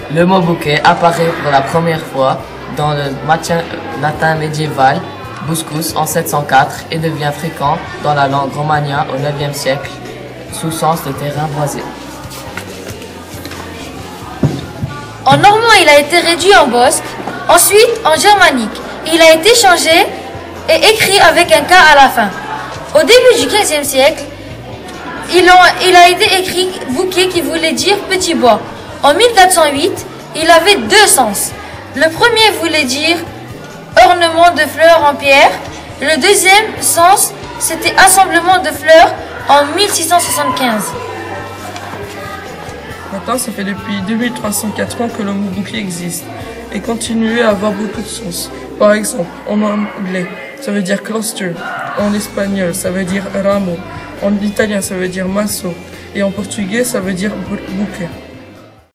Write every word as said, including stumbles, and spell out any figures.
Le mot bouquet apparaît pour la première fois dans le latin médiéval buscus en sept cent quatre et devient fréquent dans la langue romagna au neuvième siècle sous sens de terrain boisé. En normand, il a été réduit en bosque, ensuite en germanique. Il a été changé et écrit avec un K à la fin. Au début du quinzième siècle, il, ont, il a été écrit bouquet qui voulait dire petit bois. En mille quatre cent huit, il avait deux sens. Le premier voulait dire ornement de fleurs en pierre. Le deuxième sens, c'était assemblement de fleurs en mille six cent soixante-quinze. Maintenant, ça fait depuis deux mille trois cent quatre ans que le mot bouquet existe et continue à avoir beaucoup de sens. Par exemple, en anglais, ça veut dire cluster. En espagnol, ça veut dire ramo. En italien, ça veut dire masso. Et en portugais, ça veut dire bouquet.